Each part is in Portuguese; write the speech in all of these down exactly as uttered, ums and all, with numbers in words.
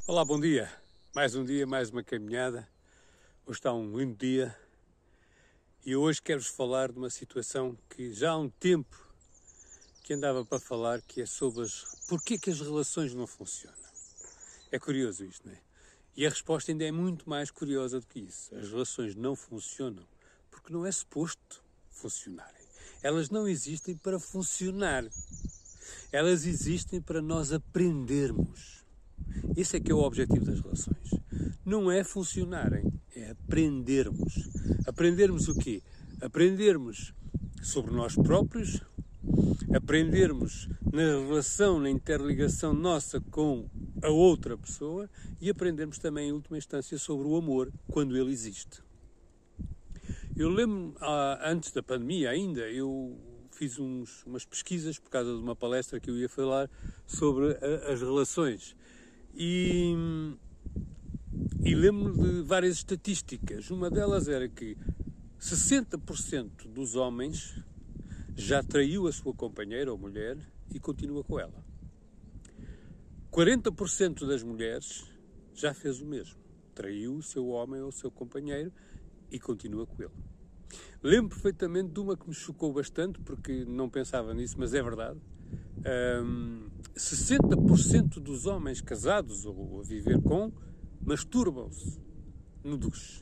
Olá, bom dia. Mais um dia, mais uma caminhada. Hoje está um lindo dia e hoje quero-vos falar de uma situação que já há um tempo que andava para falar, que é sobre as... porquê que as relações não funcionam. É curioso isto, não é? E a resposta ainda é muito mais curiosa do que isso. As relações não funcionam porque não é suposto funcionarem. Elas não existem para funcionar. Elas existem para nós aprendermos. Esse é que é o objetivo das relações. Não é funcionarem, é aprendermos. Aprendermos o quê? Aprendermos sobre nós próprios, aprendermos na relação, na interligação nossa com a outra pessoa e aprendermos também, em última instância, sobre o amor, quando ele existe. Eu lembro, antes da pandemia ainda, eu fiz uns, umas pesquisas por causa de uma palestra que eu ia falar sobre a, as relações. E, e lembro-me de várias estatísticas. Uma delas era que sessenta por cento dos homens já traiu a sua companheira ou mulher e continua com ela. quarenta por cento das mulheres já fez o mesmo. Traiu o seu homem ou o seu companheiro e continua com ele. Lembro perfeitamente de uma que me chocou bastante, porque não pensava nisso, mas é verdade. Um, sessenta por cento dos homens casados ou a viver com masturbam-se no duche.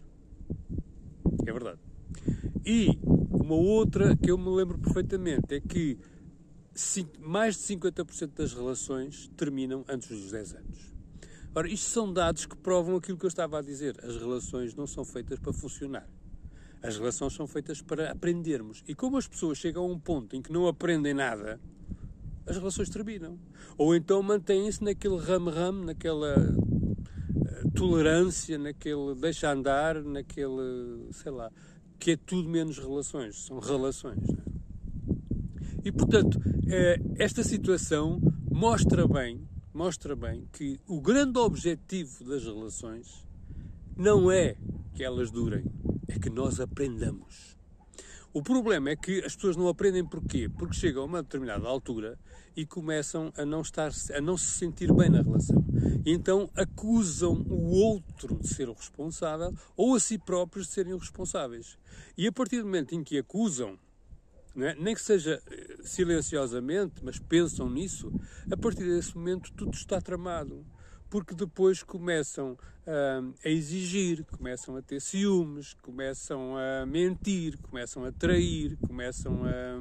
É verdade. E uma outra que eu me lembro perfeitamente é que mais de cinquenta por cento das relações terminam antes dos dez anos. Ora, isto são dados que provam aquilo que eu estava a dizer. As relações não são feitas para funcionar. As relações são feitas para aprendermos. E como as pessoas chegam a um ponto em que não aprendem nada, as relações terminam. Ou então mantêm-se naquele ramo-ramo, naquela uh, tolerância, naquele deixa andar, naquele, sei lá, que é tudo menos relações, são relações. Não é? E, portanto, eh, esta situação mostra bem, mostra bem que o grande objetivo das relações não é que elas durem, é que nós aprendamos. O problema é que as pessoas não aprendem porquê? Porque chegam a uma determinada altura e começam a não, estar, a não se sentir bem na relação. E então acusam o outro de ser o responsável ou a si próprios de serem os responsáveis. E a partir do momento em que acusam, não é? Nem que seja silenciosamente, mas pensam nisso, a partir desse momento tudo está tramado. Porque depois começam uh, a exigir, começam a ter ciúmes, começam a mentir, começam a trair, começam a,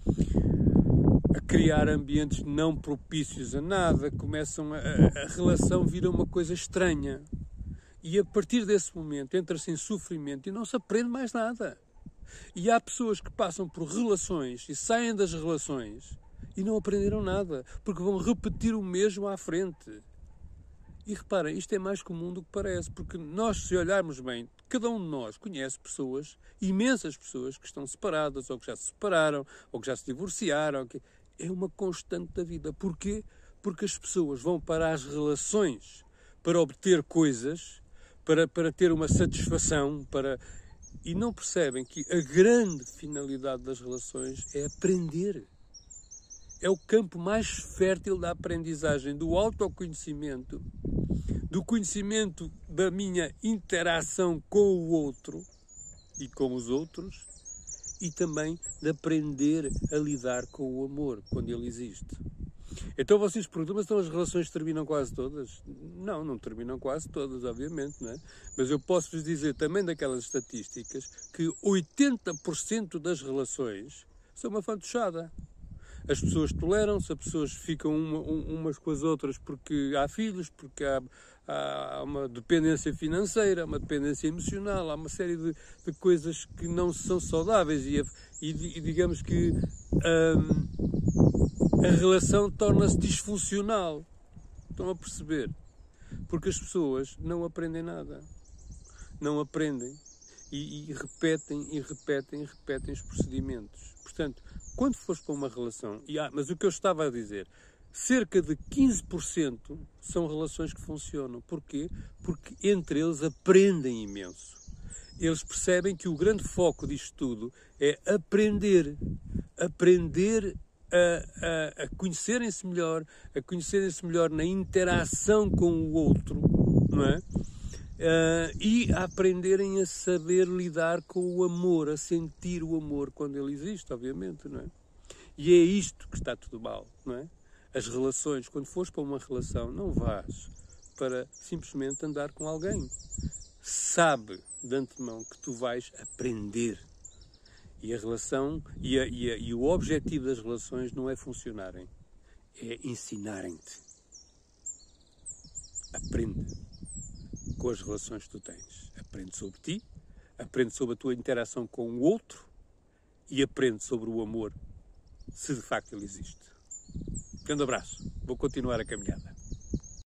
a criar ambientes não propícios a nada, começam a, a relação vira uma coisa estranha. E a partir desse momento entra-se em sofrimento e não se aprende mais nada. E há pessoas que passam por relações e saem das relações e não aprenderam nada, porque vão repetir o mesmo à frente. E reparem, isto é mais comum do que parece, porque nós, se olharmos bem, cada um de nós conhece pessoas, imensas pessoas, que estão separadas, ou que já se separaram, ou que já se divorciaram. Que... É uma constante da vida. Porquê? Porque as pessoas vão para as relações para obter coisas, para, para ter uma satisfação, para... e não percebem que a grande finalidade das relações é aprender. É o campo mais fértil da aprendizagem, do autoconhecimento, do conhecimento da minha interação com o outro e com os outros e também de aprender a lidar com o amor, quando ele existe. Então vocês perguntam, mas então as relações terminam quase todas? Não, não terminam quase todas, obviamente, não é? Mas eu posso-vos dizer também daquelas estatísticas que oitenta por cento das relações são uma fantochada. As pessoas toleram-se, as pessoas ficam uma, umas com as outras porque há filhos, porque há, há uma dependência financeira, uma dependência emocional, há uma série de, de coisas que não são saudáveis e, e, e digamos que hum, a relação torna-se disfuncional. Estão a perceber? Porque as pessoas não aprendem nada. Não aprendem e, e repetem e repetem e repetem os procedimentos. Portanto, quando fores para uma relação, e há, mas o que eu estava a dizer, cerca de quinze por cento são relações que funcionam. Porquê? Porque entre eles aprendem imenso. Eles percebem que o grande foco disto tudo é aprender. Aprender a, a, a conhecerem-se melhor, a conhecerem-se melhor na interação com o outro, não é? Uh, e a aprenderem a saber lidar com o amor, a sentir o amor quando ele existe, obviamente, não é? E é isto que está tudo mal, não é? As relações, quando fores para uma relação, não vás para simplesmente andar com alguém. Sabe de antemão que tu vais aprender. E a relação, e, a, e, a, e o objetivo das relações não é funcionarem, é ensinarem-te. Aprende com as relações que tu tens. Aprende sobre ti, aprende sobre a tua interação com o outro e aprende sobre o amor, se de facto ele existe. Grande abraço. Vou continuar a caminhada.